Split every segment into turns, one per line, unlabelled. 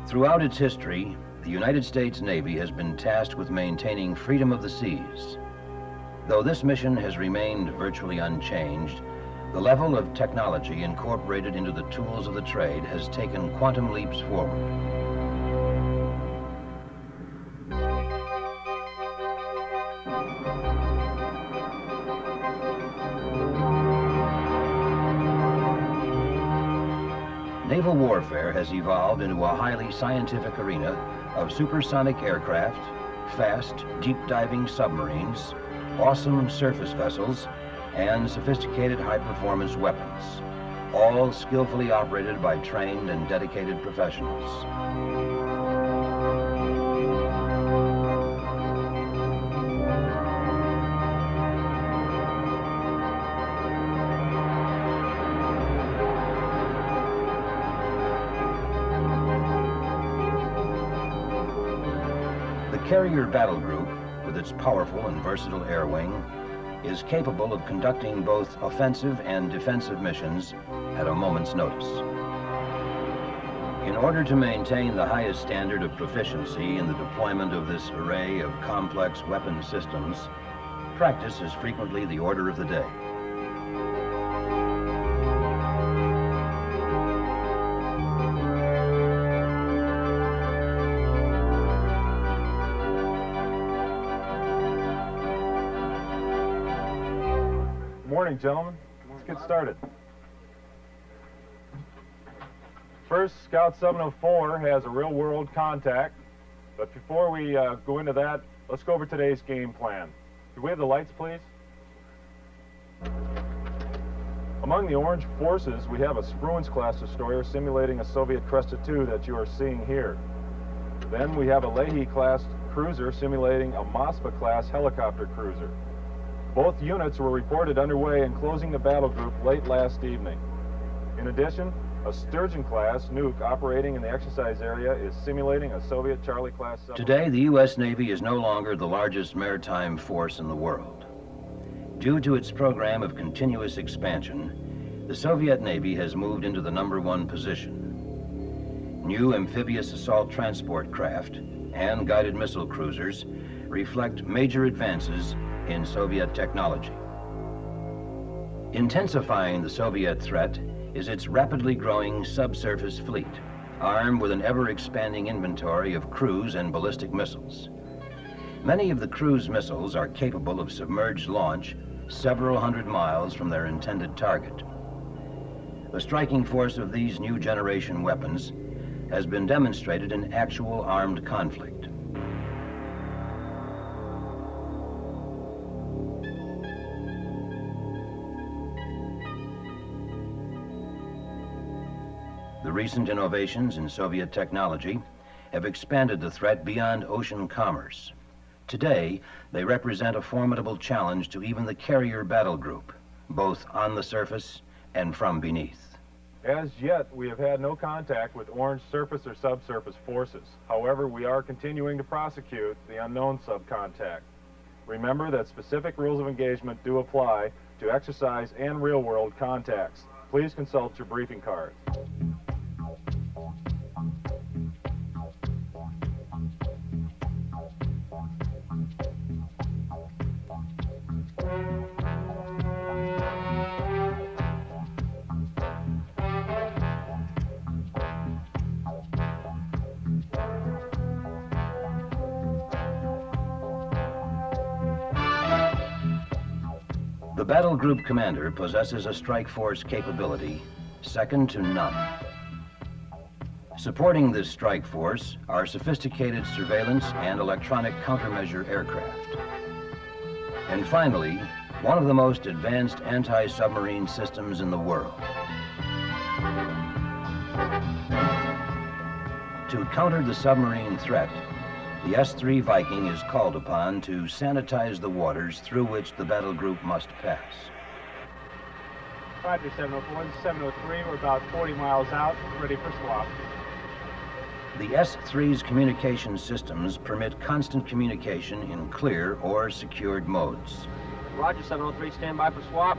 Throughout its history, the United States Navy has been tasked with maintaining freedom of the seas. Though this mission has remained virtually unchanged, the level of technology incorporated into the tools of the trade has taken quantum leaps forward. Naval warfare has evolved into a highly scientific arena of supersonic aircraft, fast, deep-diving submarines, awesome surface vessels, and sophisticated high-performance weapons, all skillfully operated by trained and dedicated professionals. The Carrier Battle Group, with its powerful and versatile air wing, is capable of conducting both offensive and defensive missions at a moment's notice. In order to maintain the highest standard of proficiency in the deployment of this array of complex weapon systems, practice is frequently the order of the day.
Morning, gentlemen. Let's get started. First, Scout 704 has a real-world contact, but before we go into that, let's go over today's game plan. Could we have the lights, please? Among the Orange forces, we have a Spruance-class destroyer simulating a Soviet Crested II that you are seeing here. Then we have a Leahy-class cruiser simulating a Moskva-class helicopter cruiser. Both units were reported underway and closing the battle group late last evening. In addition, a Sturgeon-class nuke operating in the exercise area is simulating a Soviet Charlie-class submarine.
Today, the U.S. Navy is no longer the largest maritime force in the world. Due to its program of continuous expansion, the Soviet Navy has moved into the #1 position. New amphibious assault transport craft and guided missile cruisers reflect major advances in Soviet technology. Intensifying the Soviet threat is its rapidly growing subsurface fleet, armed with an ever-expanding inventory of cruise and ballistic missiles. Many of the cruise missiles are capable of submerged launch several hundred miles from their intended target. The striking force of these new generation weapons has been demonstrated in actual armed conflict. The recent innovations in Soviet technology have expanded the threat beyond ocean commerce. Today, they represent a formidable challenge to even the Carrier Battle Group, both on the surface and from beneath.
As yet, we have had no contact with Orange surface or subsurface forces. However, we are continuing to prosecute the unknown subcontact. Remember that specific rules of engagement do apply to exercise and real-world contacts. Please consult your briefing card.
The Battle Group commander possesses a strike force capability second to none. Supporting this strike force are sophisticated surveillance and electronic countermeasure aircraft. And finally, one of the most advanced anti-submarine systems in the world. To counter the submarine threat, the S-3 Viking is called upon to sanitize the waters through which the battle group must pass.
Roger, 704. This is 703. We're about 40 miles out, ready for swap.
The S-3's communication systems permit constant communication in clear or secured modes.
Roger, 703. Stand by for swap.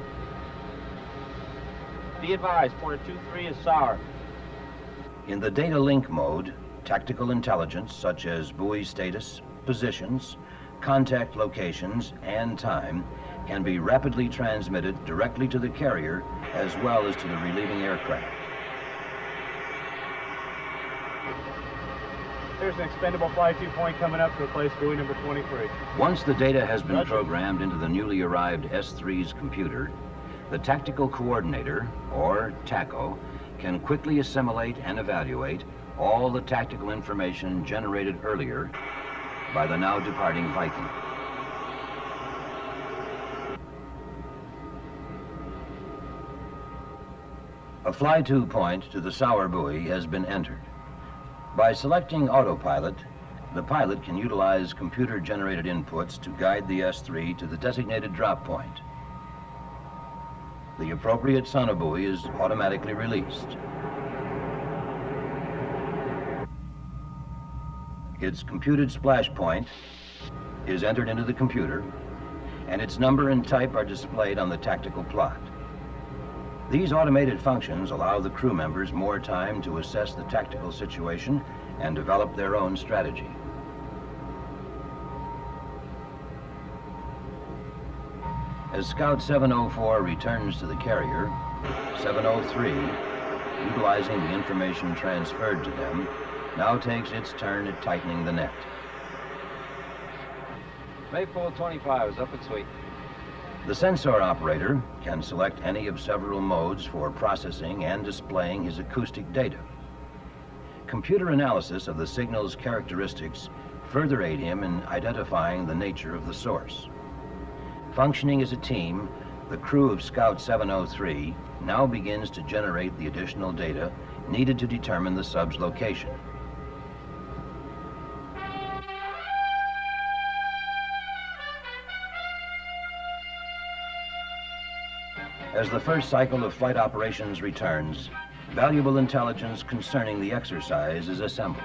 Be advised, pointer 23 is sour.
In the data link mode, tactical intelligence such as buoy status, positions, contact locations, and time can be rapidly transmitted directly to the carrier as well as to the relieving aircraft.
There's an expendable flight 2 point coming up to replace buoy number 23.
Once the data has been programmed into the newly arrived S-3's computer, the tactical coordinator, or TACO, can quickly assimilate and evaluate all the tactical information generated earlier by the now departing Viking. A fly-to point to the sour buoy has been entered. By selecting autopilot, the pilot can utilize computer-generated inputs to guide the S-3 to the designated drop point. The appropriate sonobuoy is automatically released. Its computed splash point is entered into the computer, and its number and type are displayed on the tactical plot. These automated functions allow the crew members more time to assess the tactical situation and develop their own strategy. As Scout 704 returns to the carrier, 703, utilizing the information transferred to them, now takes its turn at tightening the net.
Maypole 25 is up and sweet.
The sensor operator can select any of several modes for processing and displaying his acoustic data. Computer analysis of the signal's characteristics further aid him in identifying the nature of the source. Functioning as a team, the crew of Scout 703 now begins to generate the additional data needed to determine the sub's location. As the first cycle of flight operations returns, valuable intelligence concerning the exercise is assembled.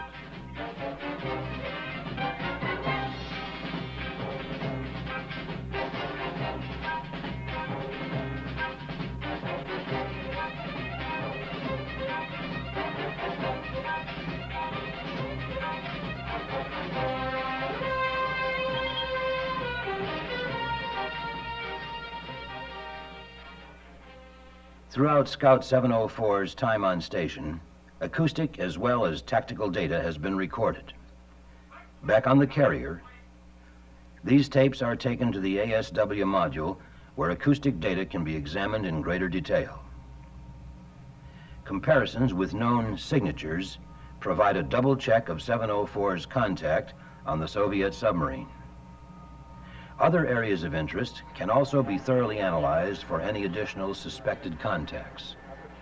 Throughout Scout 704's time on station, acoustic as well as tactical data has been recorded. Back on the carrier, these tapes are taken to the ASW module where acoustic data can be examined in greater detail. Comparisons with known signatures provide a double check of 704's contact on the Soviet submarine. Other areas of interest can also be thoroughly analyzed for any additional suspected contacts.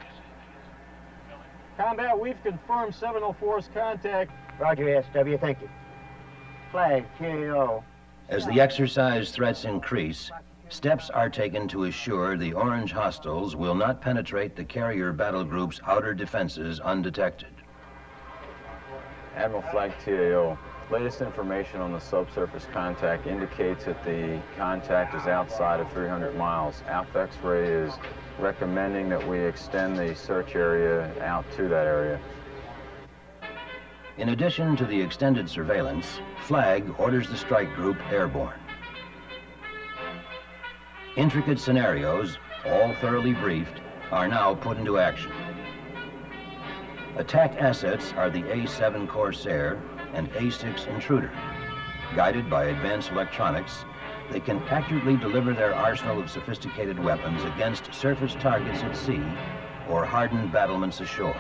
Combat, we've confirmed 704's contact.
Roger, SW, thank you. Flag, cheerio.
As the exercise threats increase, steps are taken to assure the Orange hostiles will not penetrate the carrier battle group's outer defenses undetected.
Admiral Flag TAO. Latest information on the subsurface contact indicates that the contact is outside of 300 miles. Alpha X-ray is recommending that we extend the search area out to that area.
In addition to the extended surveillance, Flag orders the strike group airborne. Intricate scenarios, all thoroughly briefed, are now put into action. Attack assets are the A-7 Corsair and A-6 Intruder. Guided by advanced electronics, they can accurately deliver their arsenal of sophisticated weapons against surface targets at sea or hardened battlements ashore.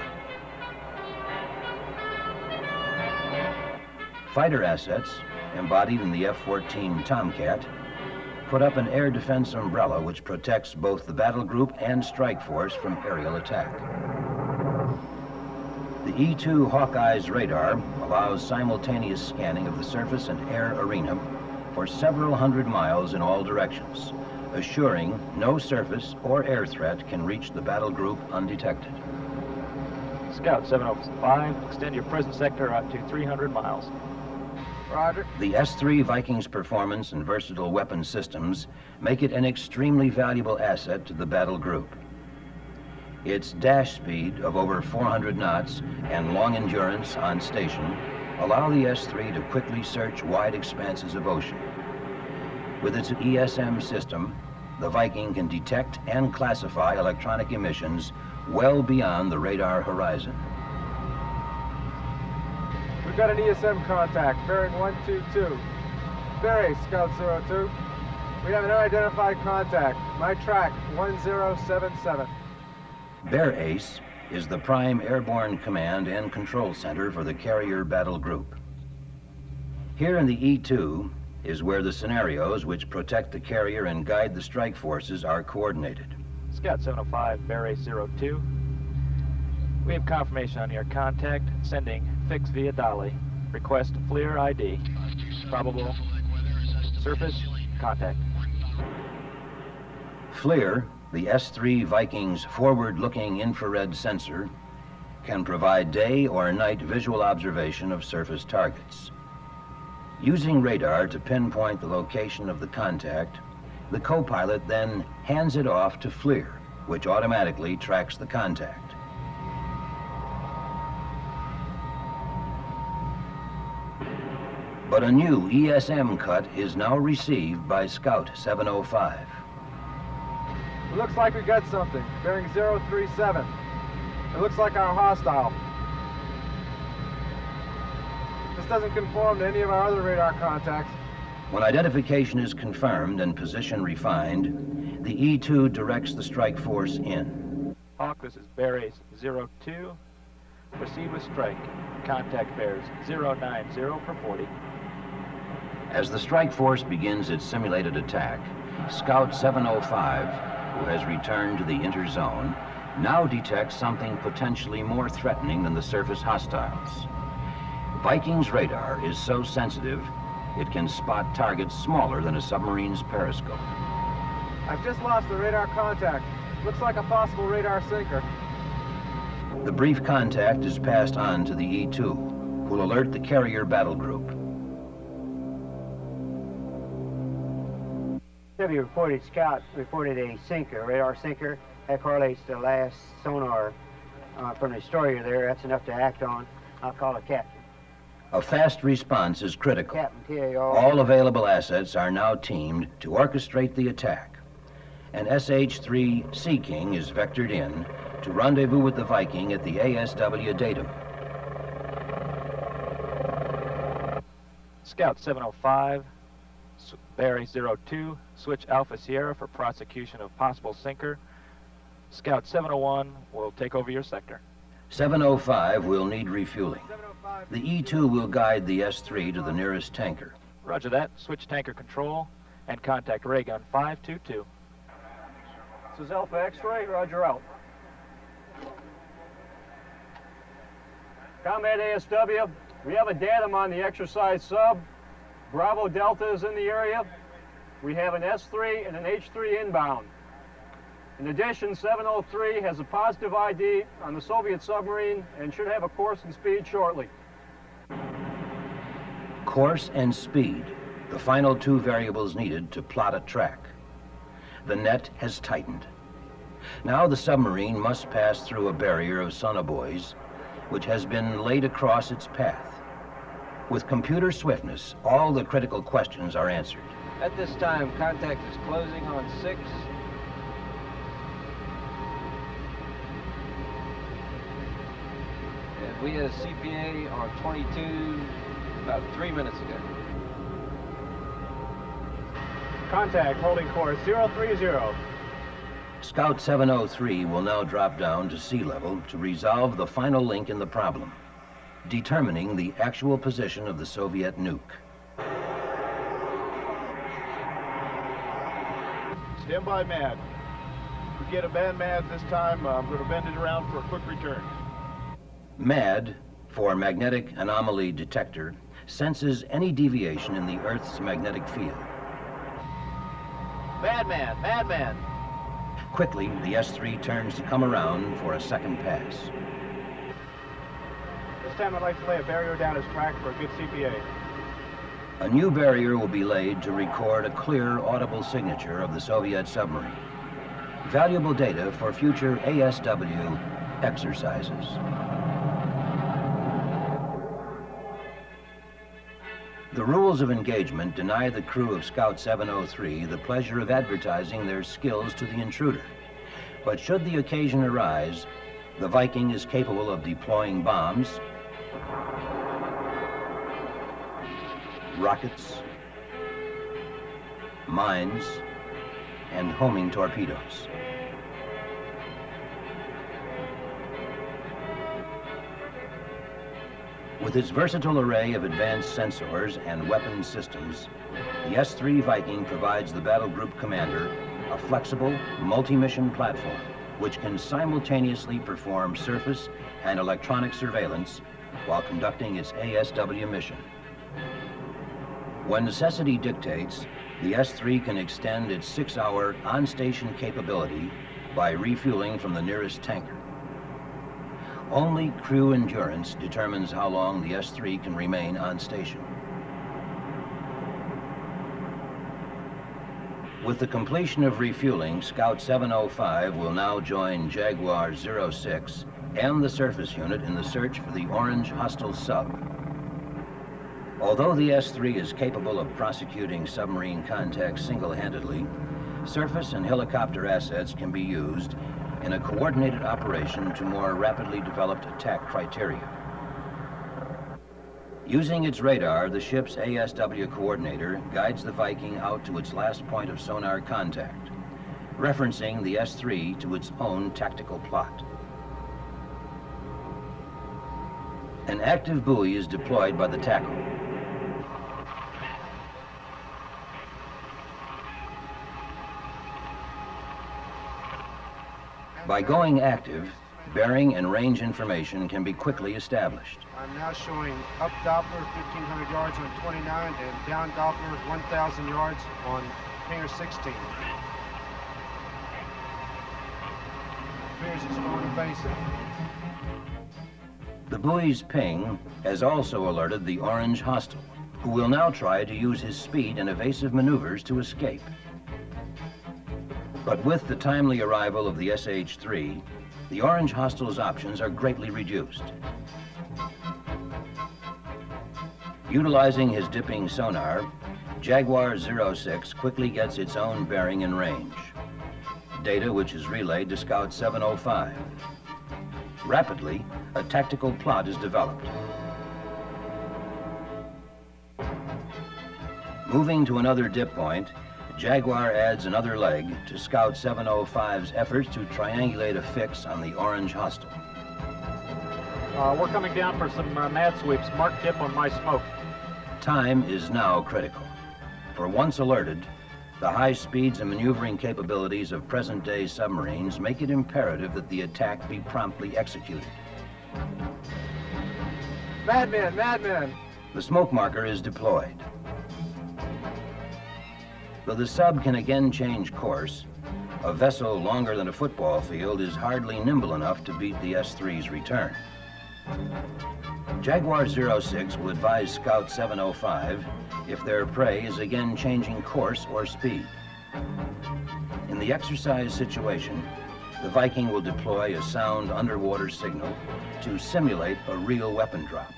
Fighter assets, embodied in the F-14 Tomcat, put up an air defense umbrella which protects both the battle group and strike force from aerial attack. The E-2 Hawkeye's radar allows simultaneous scanning of the surface and air arena for several hundred miles in all directions, assuring no surface or air threat can reach the battle group undetected.
Scout 705, extend your present sector out to 300 miles.
Roger.
The S-3 Viking's performance and versatile weapon systems make it an extremely valuable asset to the battle group. Its dash speed of over 400 knots and long endurance on station allow the S-3 to quickly search wide expanses of ocean. With its ESM system, the Viking can detect and classify electronic emissions well beyond the radar horizon.
We've got an ESM contact, bearing 122. Barry, Scout 02. We have an unidentified contact. My track, 1077.
Bear Ace is the prime airborne command and control center for the Carrier Battle Group. Here in the E2 is where the scenarios which protect the carrier and guide the strike forces are coordinated.
Scout 705, Bear Ace 02. We have confirmation on your contact, sending fix via Dolly. Request FLIR ID. Probable surface contact.
FLIR, the S-3 Viking's forward-looking infrared sensor, can provide day or night visual observation of surface targets. Using radar to pinpoint the location of the contact, the co-pilot then hands it off to FLIR, which automatically tracks the contact. But a new ESM cut is now received by Scout 705.
It looks like we got something, bearing 037. It looks like our hostile. This doesn't conform to any of our other radar contacts.
When identification is confirmed and position refined, the E2 directs the strike force in.
Hawk, this is Bear Ace 02. Proceed with strike. Contact bears 090 per 40.
As the strike force begins its simulated attack, Scout 705, who has returned to the interzone, now detects something potentially more threatening than the surface hostiles. Viking's radar is so sensitive, it can spot targets smaller than a submarine's periscope.
I've just lost the radar contact. Looks like a possible radar sinker.
The brief contact is passed on to the E2, who'll alert the Carrier Battle Group.
W reported, Scout reported a sinker, radar sinker. That correlates to the last sonar from the destroyer there. That's enough to act on. I'll call it Captain.
A fast response is critical.
Captain TAR.
All available assets are now teamed to orchestrate the attack. An SH-3 Sea King is vectored in to rendezvous with the Viking at the ASW datum.
Scout 705, Bear Ace 02, switch Alpha Sierra for prosecution of possible sinker. Scout 701 will take over your sector.
705 will need refueling. The E2 will guide the S-3 to the nearest tanker.
Roger that. Switch tanker control and contact ray gun 522.
This is Alpha X-ray, roger out. Combat ASW, we have a datum on the exercise sub. Bravo Delta is in the area. We have an S-3 and an H-3 inbound. In addition, 703 has a positive ID on the Soviet submarine and should have a course and speed shortly.
Course and speed, the final two variables needed to plot a track. The net has tightened. Now the submarine must pass through a barrier of sonobuoys, which has been laid across its path. With computer swiftness, all the critical questions are answered.
At this time, contact is closing on 6. And we had a CPA on 22 about 3 minutes ago.
Contact holding course 030.
Scout 703 will now drop down to sea level to resolve the final link in the problem, determining the actual position of the Soviet nuke.
Stand by, MAD. If we get a bad MAD this time, I'm going to bend it around for a quick return.
MAD, for Magnetic Anomaly Detector, senses any deviation in the Earth's magnetic field.
Madman, madman.
Quickly, the S-3 turns to come around for a second pass.
This time I'd like to lay a barrier down his track for a good CPA.
A new barrier will be laid to record a clear, audible signature of the Soviet submarine. Valuable data for future ASW exercises. The rules of engagement deny the crew of Scout 703 the pleasure of advertising their skills to the intruder. But should the occasion arise, the Viking is capable of deploying bombs, rockets, mines, and homing torpedoes. With its versatile array of advanced sensors and weapon systems, the S-3 Viking provides the battle group commander a flexible, multi-mission platform which can simultaneously perform surface and electronic surveillance while conducting its ASW mission. When necessity dictates, the S-3 can extend its 6-hour on-station capability by refueling from the nearest tanker. Only crew endurance determines how long the S-3 can remain on station. With the completion of refueling, Scout 705 will now join Jaguar 06 and the surface unit in the search for the Orange hostile sub. Although the S-3 is capable of prosecuting submarine contacts single-handedly, surface and helicopter assets can be used in a coordinated operation to more rapidly developed attack criteria. Using its radar, the ship's ASW coordinator guides the Viking out to its last point of sonar contact, referencing the S-3 to its own tactical plot. An active buoy is deployed by the tackle. By going active, bearing and range information can be quickly established.
I'm now showing up Doppler 1,500 yards on 29 and down Doppler 1,000 yards on hangar 16. Appears it's going to basic.
The buoy's ping has also alerted the Orange hostile, who will now try to use his speed and evasive maneuvers to escape. But with the timely arrival of the SH-3, the Orange hostile's options are greatly reduced. Utilizing his dipping sonar, Jaguar 06 quickly gets its own bearing and range, data which is relayed to Scout 705. Rapidly, a tactical plot is developed. Moving to another dip point, Jaguar adds another leg to Scout 705's efforts to triangulate a fix on the Orange hostile.
We're coming down for some mad sweeps. Mark dip on my smoke.
Time is now critical. For once alerted, the high speeds and maneuvering capabilities of present-day submarines make it imperative that the attack be promptly executed.
Madman, madman!
The smoke marker is deployed. Though the sub can again change course, a vessel longer than a football field is hardly nimble enough to beat the S-3's return. Jaguar 06 will advise Scout 705 if their prey is again changing course or speed. In the exercise situation, the Viking will deploy a sound underwater signal to simulate a real weapon drop.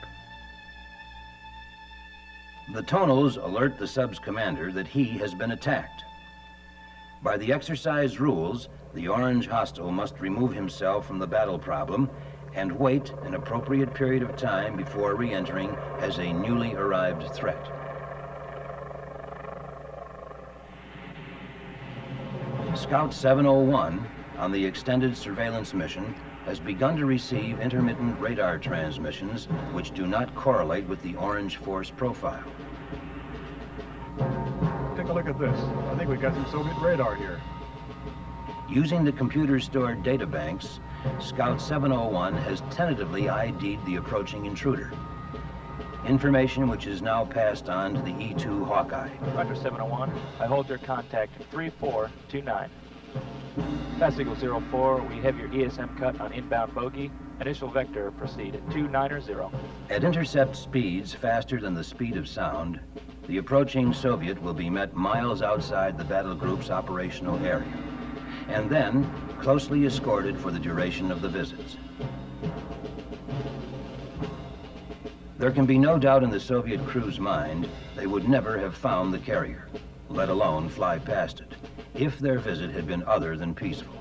The tonals alert the sub's commander that he has been attacked. By the exercise rules, the Orange hostile must remove himself from the battle problem and wait an appropriate period of time before re-entering as a newly arrived threat. Scout 701, on the extended surveillance mission, has begun to receive intermittent radar transmissions which do not correlate with the Orange force profile.
Take a look at this. I think we've got some Soviet radar here.
Using the computer-stored data banks, Scout 701 has tentatively ID'd the approaching intruder. Information which is now passed on to the E-2 Hawkeye.
Roger 701, I hold your contact 3429. Pass Eagle 04, we have your ESM cut on inbound bogey. Initial vector proceed at 290.
At intercept speeds faster than the speed of sound, the approaching Soviet will be met miles outside the battle group's operational area. and then closely escorted for the duration of the visits. There can be no doubt in the Soviet crew's mind they would never have found the carrier, let alone fly past it, if their visit had been other than peaceful.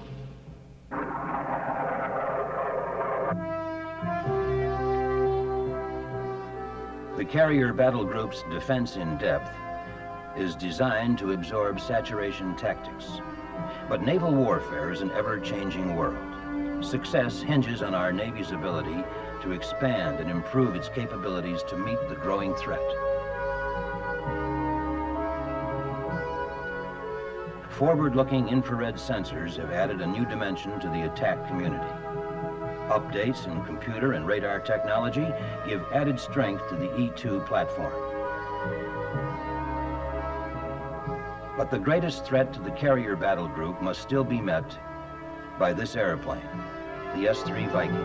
The carrier battle group's defense in depth is designed to absorb saturation tactics. But naval warfare is an ever-changing world. Success hinges on our Navy's ability to expand and improve its capabilities to meet the growing threat. Forward-looking infrared sensors have added a new dimension to the attack community. Updates in computer and radar technology give added strength to the E-2 platform. But the greatest threat to the carrier battle group must still be met by this airplane, the S-3 Viking.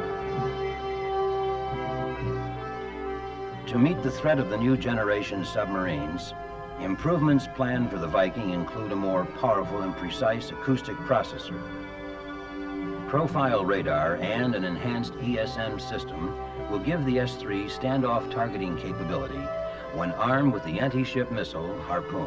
To meet the threat of the new generation submarines, improvements planned for the Viking include a more powerful and precise acoustic processor, profile radar, and an enhanced ESM system will give the S-3 standoff targeting capability when armed with the anti-ship missile Harpoon.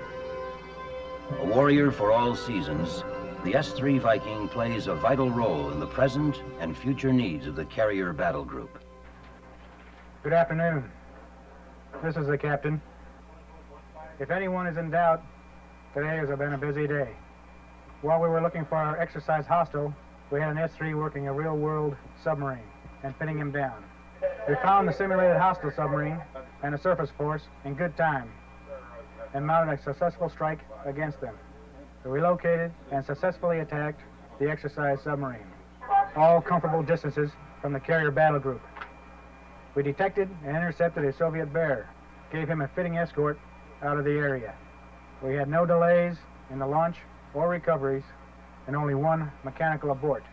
A warrior for all seasons, the S-3 Viking plays a vital role in the present and future needs of the carrier battle group.
Good afternoon. This is the captain. If anyone is in doubt, today has been a busy day. While we were looking for our exercise hostile, we had an S-3 working a real-world submarine and pinning him down. We found the simulated hostile submarine and a surface force in good time and mounted a successful strike against them. We relocated and successfully attacked the exercise submarine, all comfortable distances from the carrier battle group. We detected and intercepted a Soviet bear, gave him a fitting escort out of the area. We had no delays in the launch or recoveries, and only one mechanical abort.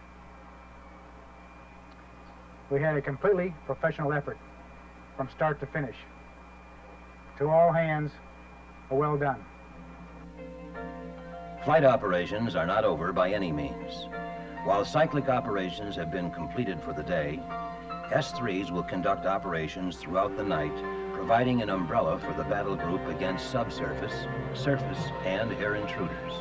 We had a completely professional effort from start to finish. To all hands, well done.
Flight operations are not over by any means. While cyclic operations have been completed for the day, S-3s will conduct operations throughout the night, providing an umbrella for the battle group against subsurface, surface, and air intruders.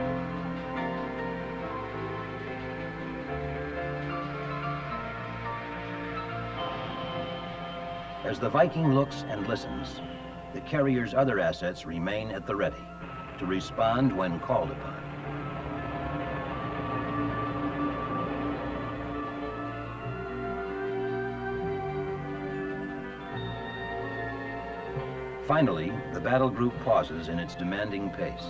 As the Viking looks and listens, the carrier's other assets remain at the ready to respond when called upon. Finally, the battle group pauses in its demanding pace.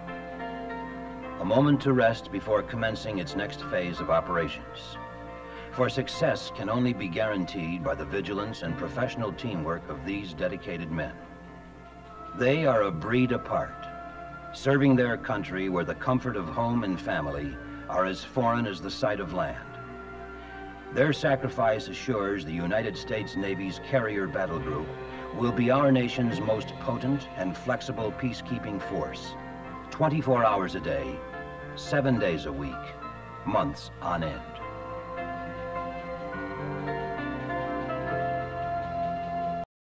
A moment to rest before commencing its next phase of operations. For success can only be guaranteed by the vigilance and professional teamwork of these dedicated men. They are a breed apart, serving their country where the comfort of home and family are as foreign as the sight of land. Their sacrifice assures the United States Navy's carrier battle group will be our nation's most potent and flexible peacekeeping force, 24 hours a day, 7 days a week, months on end.